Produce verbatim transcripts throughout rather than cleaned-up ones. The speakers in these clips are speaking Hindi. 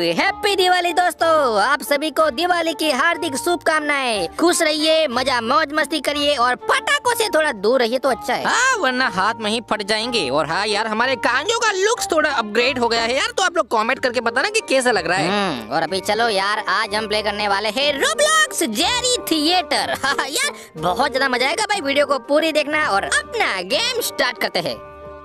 हैप्पी दिवाली दोस्तों, आप सभी को दिवाली की हार्दिक शुभकामनाएं। खुश रहिए, मजा मौज मस्ती करिए और पटाखों से थोड़ा दूर रहिए तो अच्छा है। हाँ, वरना हाथ में ही फट जाएंगे। और हाँ यार, हमारे कांजो का लुक्स थोड़ा अपग्रेड हो गया है यार, तो आप लोग कमेंट करके बताना कि कैसा लग रहा है। और अभी चलो यार, आज हम प्ले करने वाले हैं रोब्लॉक्स जेरी थिएटर। यार बहुत ज्यादा मजा आएगा भाई, वीडियो को पूरी देखना और अपना गेम स्टार्ट करते हैं।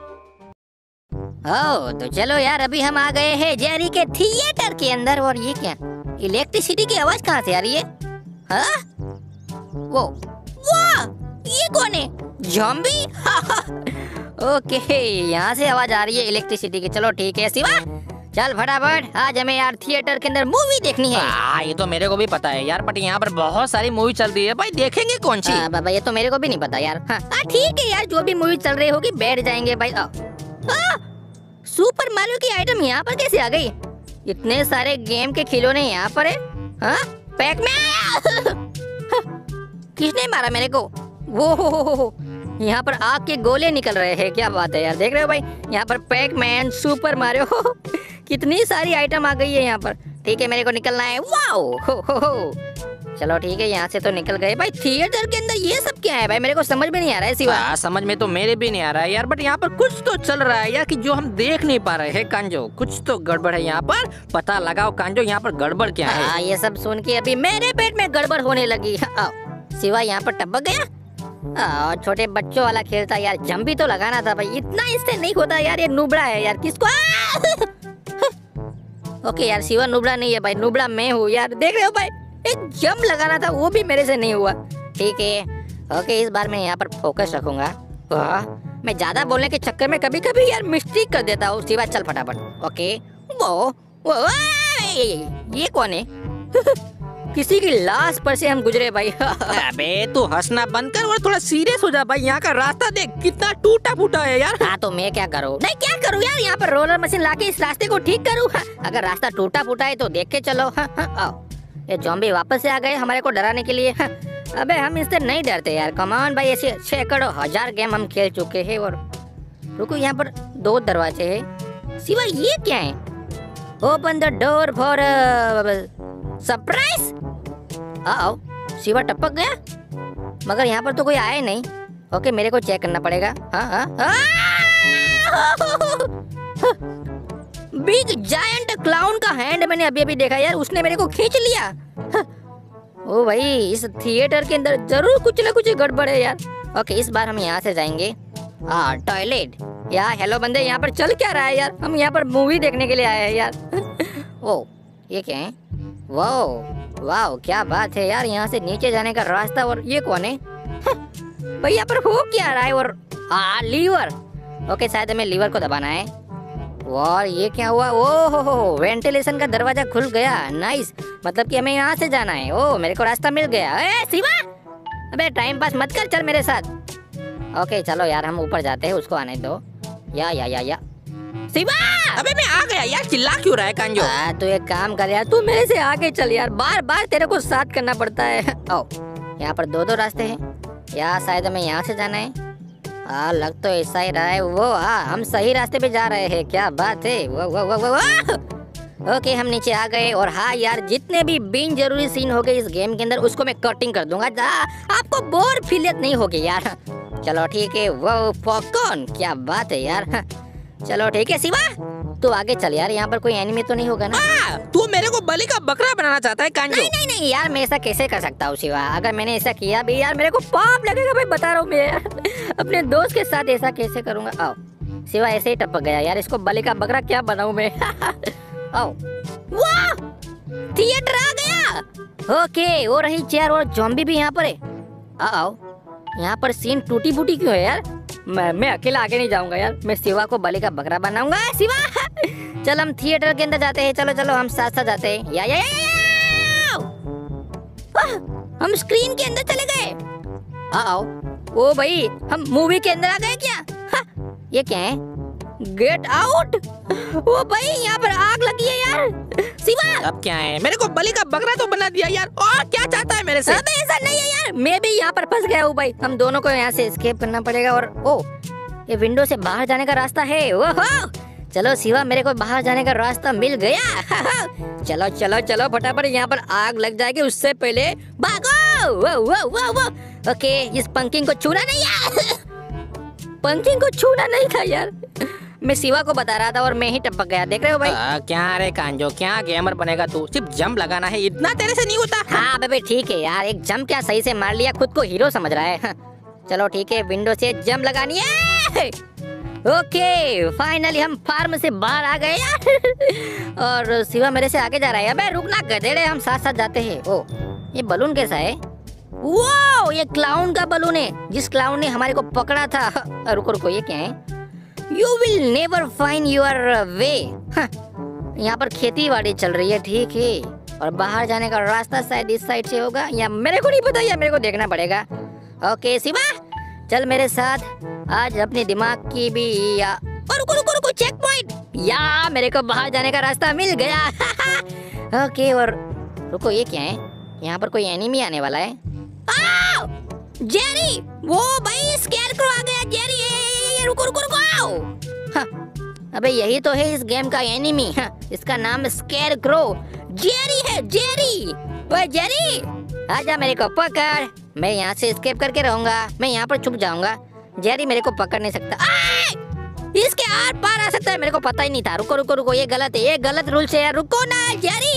ओह तो चलो यार, अभी हम आ गए हैं जेरी के थिएटर के अंदर। और ये क्या, इलेक्ट्रिसिटी की आवाज कहाँ से आ रही है? हाँ? वो वाह, ये कौन है? ज़ॉम्बी? ओके, यहाँ से आवाज आ रही है इलेक्ट्रिसिटी की। चलो ठीक है शिवा, चल फटाफट, आज हमें यार थिएटर के अंदर मूवी देखनी है। हाँ ये तो मेरे को भी पता है यार, बट यहाँ पर बहुत सारी मूवी चल रही है भाई, देखेंगे कौन सी? बाबा ये तो मेरे को भी नहीं पता यार। हाँ ठीक है यार, जो भी मूवी चल रही होगी बैठ जाएंगे भाई। आ, आ, सुपर मारियो की आइटम यहाँ पर कैसे आ गई? इतने सारे गेम के खिलौने यहाँ पर है। हाँ पैकमैन, किसने मारा मेरे को? वो हो हो हो, यहाँ पर आग के गोले निकल रहे हैं, क्या बात है यार। देख रहे हो भाई, यहाँ पर पैकमैन, सुपर मारियो, कितनी सारी आइटम आ गई है यहाँ पर। ठीक है, मेरे को निकलना है। वाओ हो हो हो, चलो ठीक है, यहाँ से तो निकल गए भाई। थिएटर के अंदर ये सब क्या है भाई, मेरे को समझ में नहीं आ रहा है सिवा। आ, समझ में तो मेरे भी नहीं आ रहा है यार, बट यहाँ पर कुछ तो चल रहा है यार कि जो हम देख नहीं पा रहे हैं। कांजो, कुछ तो गड़बड़ है यहाँ पर, पता लगाओ कांजो, यहाँ पर गड़बड़ क्या है? आ, ये सब सुन के अभी मेरे पेट में गड़बड़ होने लगी। सिवा यहाँ पर टपक गया। आ, छोटे बच्चों वाला खेल था यार, जंप भी तो लगाना था भाई, इतना इससे नहीं होता यार। ये नुबड़ा है यार, किसको? ओके यार, सिवा नुबड़ा नहीं है भाई, नुबड़ा मैं हूँ यार। देख रहे हो भाई, एक जंप लगाना था वो भी मेरे से नहीं हुआ। ठीक है ओके, इस बार मैं यहाँ पर फोकस रखूंगा। वाह, मैं ज्यादा बोलने के चक्कर में कभी कभी यार मिस्टेक कर देता हूँ। सिवा चल फटाफट। ओके वो, वो ये कौन है? किसी की लाश पर से हम गुजरे भाई। अबे तू हंसना बंद कर और थोड़ा सीरियस हो जा भाई। यहाँ का रास्ता देख कितना टूटा फूटा है यार। हाँ तो मैं क्या करूँ? नहीं क्या करूँ यार, यहाँ पर रोलर मशीन लाके इस रास्ते को ठीक करूँ? अगर रास्ता टूटा फूटा है तो देख के चलो। हाँ, हाँ, आओ, ये ज़ॉम्बी वापस से आ गए हमारे को डराने के लिए। हाँ, अबे हम इससे नहीं डरते यार। कमान भाई, ऐसे सैकड़ों हजार गेम हम खेल चुके हैं। और रुको, यहाँ पर दो दरवाजे हैं। सिवा ये क्या है? Open the door for surprise. आओ, सिवा टपक गया, मगर यहाँ पर तो कोई आया नहीं। ओके, मेरे को चेक करना पड़ेगा। हाँ हाँ, बिग जायंट क्लाउन का हैंड मैंने अभी अभी देखा यार, उसने मेरे को खींच लिया। ओ भाई, इस थिएटर के अंदर जरूर कुछ ना कुछ गड़बड़ है यार। ओके, इस बार हम यहाँ से जाएंगे। हाँ टॉयलेट यार। हेलो बंदे, यहाँ पर चल क्या रहा है यार? हम यहाँ पर मूवी देखने के लिए आए हैं यार। ओ ये क्या है? वाओ वाओ, क्या बात है यार, यहाँ से नीचे जाने का रास्ता। और ये कौन है भाई? यहाँ पर हो क्या रहा है? और आ लीवर। ओके, शायद हमें लीवर को दबाना है। और ये क्या हुआ? ओ हो हो, वेंटिलेशन का दरवाजा खुल गया। नाइस, मतलब कि हमें यहाँ से जाना है। ओ मेरे को रास्ता मिल गया। ए शिवा, अबे टाइम पास मत कर, चल मेरे साथ। ओके चलो यार, हम ऊपर जाते हैं, उसको आने दो। या या या या शिवा, अबे मैं आ गया यार, चिल्ला क्यों रहा है कांजो? आ, तू एक काम कर यार, तू मेरे से आगे चल यार, बार बार तेरे को साथ करना पड़ता है। ओ यहाँ पर दो दो रास्ते हैं, या शायद हमें यहाँ से जाना है। हाँ लग तो ऐसा ही रहा है। वो हाँ, हम सही रास्ते पे जा रहे हैं, क्या बात है। वो वो वो वो, वो। ओके, हम नीचे आ गए। और हाँ यार, जितने भी बिन जरूरी सीन हो गए इस गेम के अंदर, उसको मैं कटिंग कर दूंगा, आपको बोर फीलियत नहीं होगी यार। चलो ठीक है। वो पॉपकॉर्न, क्या बात है यार। चलो ठीक है शिवा, तू आगे चल यार, यहाँ पर कोई एनिमी तो नहीं होगा ना? तू मेरे को बलि का बकरा बनाना चाहता है कांजो? नहीं नहीं नहीं यार, मैं ऐसा कैसे कर सकता हूँ शिवा? अगर मैंने ऐसा किया भी यार, मेरे को पाप लगेगा भाई, बता रहा हूँ मैं यार। अपने दोस्त के साथ ऐसा कैसे करूँगा? आओ शिवा, ऐसे ही टपक गया यार, इसको बलि का बकरा क्या बनाऊँ मैं? आओ, वाह, थिएटर आ गया। ओके, वो रही चेयर और ज़ॉम्बी भी यहाँ पर है। आओ, यहाँ पर सीन टूटी फूटी क्यों है यार? मैं मैं अकेला आगे नहीं जाऊंगा यार, मैं शिवा को बलि का बकरा बनाऊंगा। शिवा चल, हम थिएटर के अंदर जाते हैं। चलो चलो, हम साथ साथ जाते हैं। या, या, या, या, या। हम स्क्रीन के अंदर चले गए। आओ, ओ भाई, हम मूवी के अंदर आ गए क्या? हा, ये क्या है? Get out. ओ भाई, यहाँ पर आग लगी है यार। शिवा अब क्या है? मेरे को बलि का बकरा तो बना दिया यार, और क्या चाहता है मेरे से? अबे ऐसा नहीं है यार, मैं भी यहाँ पर फंस गया हूँ भाई। हम दोनों को यहाँ से एस्केप करना पड़ेगा। और ओ, ये विंडो से बाहर जाने का रास्ता है। ओहो, चलो शिवा, मेरे को बाहर जाने का रास्ता मिल गया। चलो चलो चलो फटाफट, यहाँ पर आग लग जाएगी उससे पहले भागो। वो, वो, वो, वो। ओके, इस पंकिंग को छूना नहीं यार। पंकिंग को छूना नहीं था यार। मैं शिवा को बता रहा था और मैं ही टपक गया, देख रहे हो भाई। आ, क्या रे कांजो, क्या गेमर बनेगा तू? सिर्फ जंप लगाना है, इतना तेरे से नहीं होता। हाँ बेबे ठीक है यार, एक जंप क्या सही से मार लिया, खुद को हीरो समझ रहा है। चलो ठीक है, विंडो से जंप लगानी है। ओके, फाइनली हम फार्म से बाहर आ गए यार। और शिवा मेरे से आगे जा रहा है। अबे रुकना गधेड़े, हम साथ साथ जाते हैं। ओ, ये बलून कैसा है? वो ये क्लाउन का बलून है, जिस क्लाउन ने हमारे को पकड़ा था। रुको रुको, ये क्या है? You will never find your way. यहाँ पर खेती बाड़ी चल रही है, ठीक है। और बाहर जाने का रास्ता शायद इस साइड से होगा, या मेरे को नहीं पता, या मेरे को देखना पड़ेगा। ओके शिवा, चल मेरे साथ। आज अपने दिमाग की भी या और रुको रुको रुको, चेक पॉइंट। या मेरे को बाहर जाने का रास्ता मिल गया। ओके, और रुको, ये क्या है? यहाँ पर कोई एनिमी आने वाला है। आओ! जेरी, वो भाई स्केरक्रो आ गया। जेरी, ये, ये, ये, रुको रुको रुको, आओ। हाँ, अबे यही तो है इस गेम का एनिमी। हाँ, इसका नाम स्केरक्रो जेरी है। जेरी, ओए जेरी, आजा, मेरे को पकड़। मैं यहाँ से एस्केप करके रहूंगा, मैं यहाँ पर छुप जाऊंगा। जेरी मेरे को पकड़ नहीं सकता। आए! इसके आर पार आ सकता है, मेरे को पता ही नहीं था। रुको रुको रुको, ये गलत है, ये गलत रूल है। रुको ना जेरी।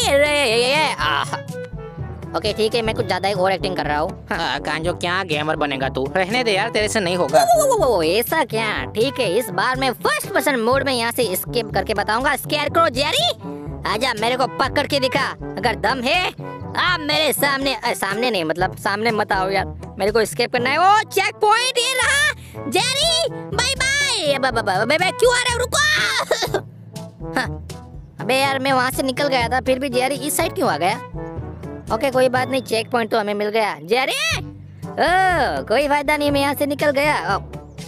ओके ठीक है, मैं कुछ ज्यादा ही ओवर एक्टिंग कर रहा हूँ। हाँ, कांजो क्या गेमर बनेगा तू? रहने दे यार, तेरे से नहीं होगा। वो, वो, वो, वो, ऐसा क्या? ठीक है, इस बार मैं फर्स्ट पर्सन मोड में यहाँ से एस्केप करके बताऊंगा। स्केरक्रो जेरी, आजा, मेरे को पकड़ के दिखा। अगर दम है आप मेरे सामने। आ, सामने नहीं, मतलब सामने मत आओ यार, मेरे को एस्केप करना है। ओ चेक पॉइंट ये रहा। Jerry bye bye. क्यों आ रहे हो? रुको। हाँ, अबे यार मैं वहाँ से निकल गया था, फिर भी जेरी इस साइड क्यों आ गया? ओके कोई बात नहीं, चेक पॉइंट तो हमें मिल गया। जेरी, ओ कोई फायदा नहीं, मैं यहाँ से निकल गया।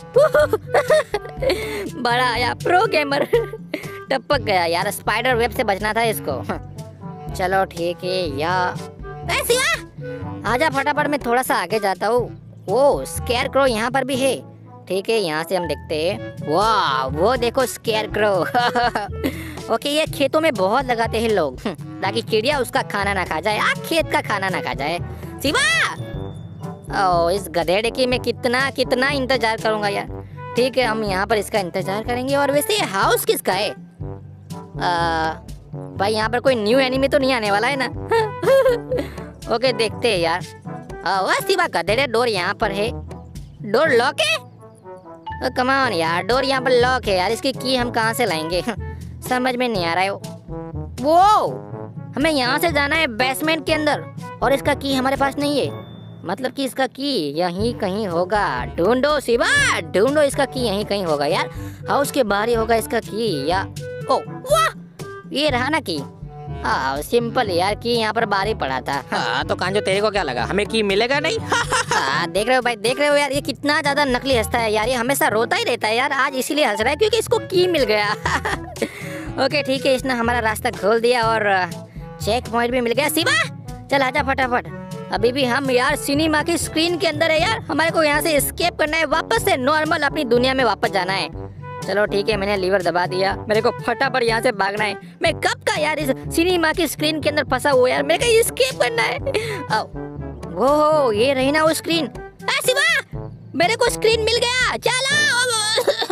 बड़ा आया प्रो गेमर। टपक गया यार, स्पाइडर वेब से बचना था इसको। चलो ठीक है यार। ऐसी आजा फटाफट, मैं थोड़ा सा आगे जाता हूँ। वो स्केरक्रो यहाँ पर भी है, ठीक है। यहाँ से हम देखते हैं। वाह, वो देखो स्केरक्रो। ओके, ये खेतों में बहुत लगाते हैं लोग, ताकि चिड़िया उसका खाना ना खा जाए, आग खेत का खाना ना खा जाए। शिवा, ओ इस गधेड़े की मैं कितना कितना इंतजार करूंगा यार। ठीक है, हम यहाँ पर इसका इंतजार करेंगे। और वैसे ये हाउस किसका है? आ, भाई यहाँ पर कोई न्यू एनिमी तो नहीं आने वाला है ना? ओके देखते हैं यार। वाह शिवा, गधेड़े, डोर यहाँ पर है। डोर लॉक है? कम ऑन यार, डोर यहाँ पर लॉक है यार, इसकी की हम कहाँ से लाएंगे? समझ में नहीं आ रहा है। वो हमें यहाँ से जाना है बेसमेंट के अंदर, और इसका की हमारे पास नहीं है। मतलब कि इसका की यहीं कहीं होगा। ढूंढो शिवा, ढूंढो, इसका की यहीं कहीं होगा यार। हाउस के बाहर ही होगा इसका की। या ओ वाह, ये रहा ना की। हाँ सिंपल यार, की यहाँ पर बाहर ही पड़ा था। हाँ, तो कांजो तेरे को क्या लगा, हमें की मिलेगा नहीं? हाँ देख रहे हो भाई, देख रहे हो यार, ये कितना ज्यादा नकली हंसता है यार। ये हमेशा रोता ही रहता है यार, आज इसीलिए हंस रहा है क्योंकि इसको की मिल गया। ओके ठीक है, इसने हमारा रास्ता खोल दिया और चेक पॉइंट भी मिल गया। शिवा चल आजा फटाफट, अभी भी हम यार सिनेमा की स्क्रीन के अंदर है यार। हमारे को यहाँ से एस्केप करना है, वापस से नॉर्मल अपनी दुनिया में वापस जाना है। चलो ठीक है, मैंने लीवर दबा दिया, मेरे को फटाफट यहाँ से भागना है। मैं कब का यार इस सिनेमा की स्क्रीन के अंदर फंसा हुआ यार, मेरे को एस्केप करना है। वो ये रही ना वो स्क्रीन। शिवा मेरे को स्क्रीन मिल गया, चलो।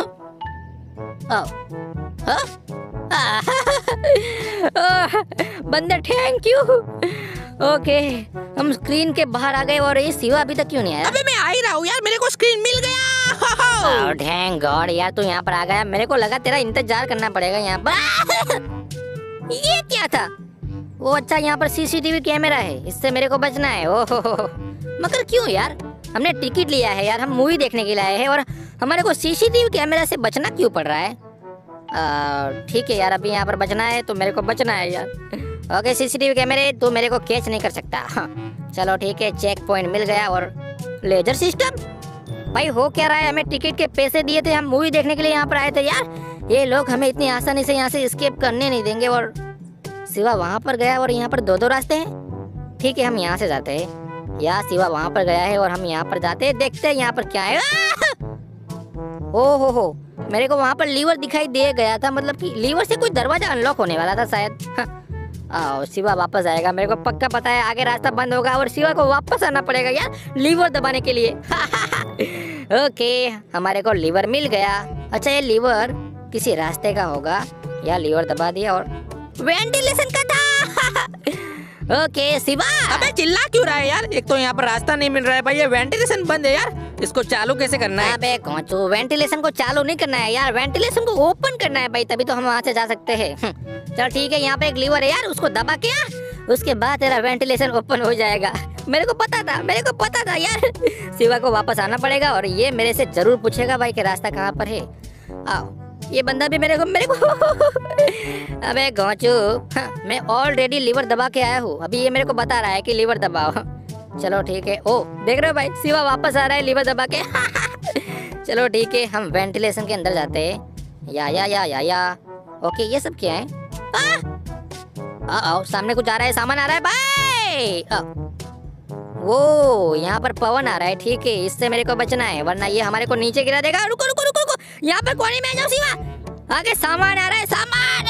बंदर थैंक यू। ओके हम स्क्रीन के बाहर आ गए, और ये शिवा अभी तक क्यों नहीं आया? अबे मैं आ ही रहा हूँ यार, मेरे को स्क्रीन मिल गया। थैंक गॉड यार, तू यहाँ पर आ गया। मेरे को लगा तेरा इंतजार करना पड़ेगा यहाँ पर। ये क्या था? वो अच्छा, यहाँ पर सीसीटीवी कैमरा है, इससे मेरे को बचना है। ओहो, मगर क्यों यार? हमने टिकट लिया है यार, हम मूवी देखने के लिए आए हैं, और हमारे को सीसीटीवी कैमरा से बचना क्यों पड़ रहा है? ठीक है यार, अभी यहाँ पर बचना है तो मेरे को बचना है यार। ओके सीसीटीवी कैमरे, तू मेरे को कैच नहीं कर सकता। हाँ चलो ठीक है, चेक पॉइंट मिल गया। और लेजर सिस्टम, भाई हो क्या रहा है? हमें टिकट के पैसे दिए थे, हम मूवी देखने के लिए यहाँ पर आए थे यार। ये लोग हमें इतनी आसानी से यहाँ से एस्केप करने नहीं देंगे। और शिवा वहाँ पर गया, और यहाँ पर दो दो रास्ते हैं। ठीक है हम यहाँ से जाते हैं। यार शिवा वहाँ पर गया है और हम यहाँ पर जाते हैं, देखते हैं यहाँ पर क्या है। ओ हो हो, मेरे को वहाँ पर लीवर दिखाई दे गया था, मतलब कि लीवर से कोई दरवाजा अनलॉक होने वाला था शायद। हाँ। आओ शिवा वापस आएगा, मेरे को पक्का पता है आगे रास्ता बंद होगा और शिवा को वापस आना पड़ेगा यार लीवर दबाने के लिए। ओके हमारे को लीवर मिल गया। अच्छा ये लीवर किसी रास्ते का होगा, या लीवर दबा दिया और वेंटिलेशन का था। ओके शिवा। अबे चिल्ला क्यों रहा है यार, एक तो यहाँ पर रास्ता नहीं मिल रहा है भाई, ये वेंटिलेशन बंद है यार, इसको चालू कैसे करना है? अबे कोचू वेंटिलेशन को चालू नहीं करना है यार, वेंटिलेशन को ओपन करना है भाई, तभी तो हम वहाँ से जा सकते हैं। चल ठीक है, यहाँ पे एक लीवर है यार, उसको दबा के उसके बाद तेरा वेंटिलेशन ओपन हो जाएगा। मेरे को पता था, मेरे को पता था यार। शिवा को वापस आना पड़ेगा और ये मेरे से जरूर पूछेगा भाई कि रास्ता कहाँ पर है। आओ ये बंदा भी मेरे को मेरे को अबे घोंचू, हाँ, मैं ऑलरेडी लीवर दबा के आया हूँ, अभी ये मेरे को बता रहा है कि लीवर दबाओ। चलो ठीक है। ओ देख रहे हो भाई शिवा वापस आ रहा है लीवर दबा के। चलो ठीक है, हम वेंटिलेशन के अंदर जाते हैं। या या या या या ओके ये सब क्या है? आओ सामने कुछ आ रहा है, सामान आ रहा है भाई। आ, वो यहाँ पर पवन आ रहा है, ठीक है इससे मेरे को बचना है वरना ये हमारे को नीचे गिरा देगा। रुको रुको रुको रुको, यहाँ पर कोने में आ जाओ शिवा, आगे सामान आ रहा है सामान।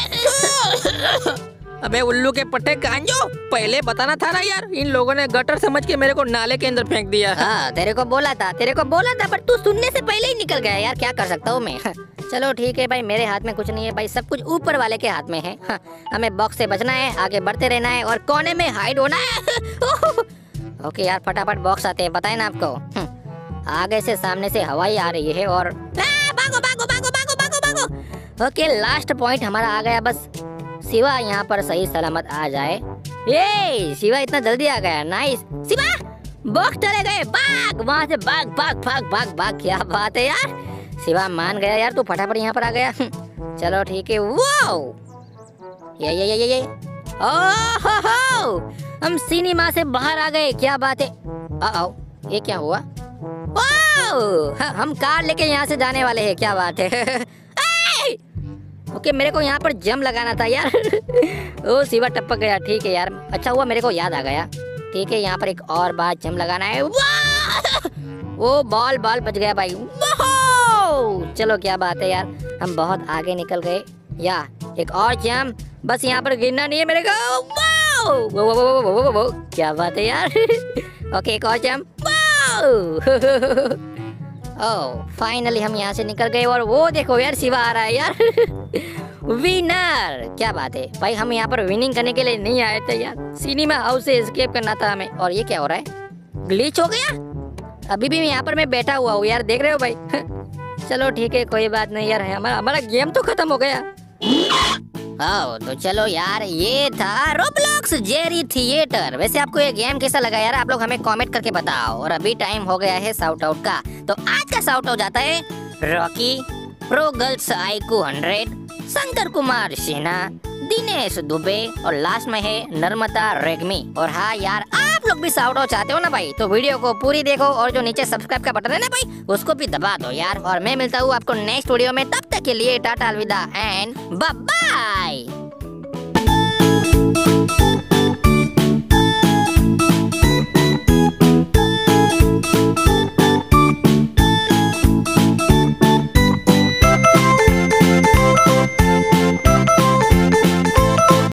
अबे उल्लू के पट्टे कांजो, पहले बताना था ना यार, इन लोगों ने गटर समझ के मेरे को नाले के अंदर फेंक दिया। हाँ तेरे को बोला था, तेरे को बोला था, पर तू सुनने से पहले ही निकल गया यार, क्या कर सकता हूँ मैं। चलो ठीक है भाई, मेरे हाथ में कुछ नहीं है भाई, सब कुछ ऊपर वाले के हाथ में है। हाँ, हमें बॉक्स से बचना है, आगे बढ़ते रहना है और कोने में हाइड होना है। ओके यार फटाफट बॉक्स आते हैं, बताए ना आपको। आगे से सामने से हवाई आ रही है और भागो भागो भागो भागो भागो भागो। ओके लास्ट पॉइंट हमारा आ गया, बस शिवा यहाँ पर सही सलामत आ जाए। ये शिवा इतना जल्दी आ गया, नाइस। शिवा बॉक्स चले गए, भाग वहाँ से, भाग भाग भाग भाग भाग। क्या बात है यार, शिवा मान गया यार, तू फटाफट यहाँ पर आ गया। चलो ठीक है। वाओ ये ये ये ये ओह हो हो, हम सिनेमा से बाहर आ गए, क्या बात है। आओ ये क्या हुआ? वाओ हम कार लेके यहाँ से जाने वाले हैं, क्या बात है। ओके मेरे को यहाँ पर जम लगाना था यार। ओ शिवा टपक गया, ठीक है यार, अच्छा हुआ मेरे को याद आ गया। ठीक है यहाँ पर एक और बार जम लगाना है। वो बॉल बॉल बच गया भाई। चलो क्या बात है यार, हम बहुत आगे निकल गए। या एक और जम, बस यहाँ पर गिरना नहीं है मेरे को। वो, वो, वो, वो, वो, वो, वो, क्या बात है यार। ओके एक और जम। ओह फाइनली हम यहाँ से निकल गए और वो देखो यार शिवा आ रहा है यार। विनर, क्या बात है भाई, हम यहाँ पर विनिंग करने के लिए नहीं आए थे यार, सिनेमा हाउस से एस्केप करना था हमें। और ये क्या हो रहा है, ग्लिच हो गया? अभी भी यहाँ पर मैं बैठा हुआ हूँ यार, देख रहे हो भाई। चलो ठीक है कोई बात नहीं यार, हमारा हमारा गेम तो खत्म हो गया। आओ तो चलो यार, ये था रोब्लॉक्स जेरी थिएटर। वैसे आपको ये गेम कैसा लगा यार, आप लोग हमें कमेंट करके बताओ। और अभी टाइम हो गया है शाउट आउट का, तो आज का शाउट आउट जाता है Rocky, pro girls IQ hundred, Shankar Kumar Sinha, Dinesh Dubey और लास्ट में है नर्मदा रेग्मी। और हाँ यार, आप लोग भी शाउट आउट चाहते हो ना भाई, तो वीडियो को पूरी देखो और जो नीचे सब्सक्राइब का बटन है ना भाई, उसको भी दबा दो यार। और मैं मिलता हूँ आपको नेक्स्ट वीडियो में, तब तक के लिए टाटा अलविदा एंड बाय बाय।